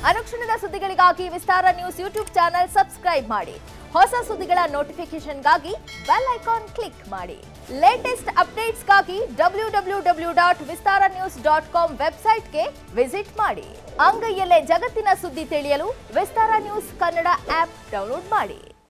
ಅನುಕ್ಷಣದ ಸುದ್ದಿಗಳಿಗಾಗಿ Vistara news YouTube channel subscribe ಮಾಡಿ. ಹೊಸ ಸುದ್ದಿಗಳ ನೋಟಿಫಿಕೇಶನ್ಗಾಗಿ ಬೆಲ್ ಐಕಾನ್ ಕ್ಲಿಕ್ ಮಾಡಿ. ಲೇಟೆಸ್ಟ್ ಅಪ್ಡೇಟ್ಸ್ಗಾಗಿ www.vistaranews.com ವೆಬ್ಸೈಟ್ಗೆ ವಿಸಿಟ್ ಮಾಡಿ. ಅಂಗೈಯಲ್ಲೇ ಜಗತ್ತಿನ ಸುದ್ದಿ ತಿಳಿಯಲು Vistara news Kannada app download ಮಾಡಿ.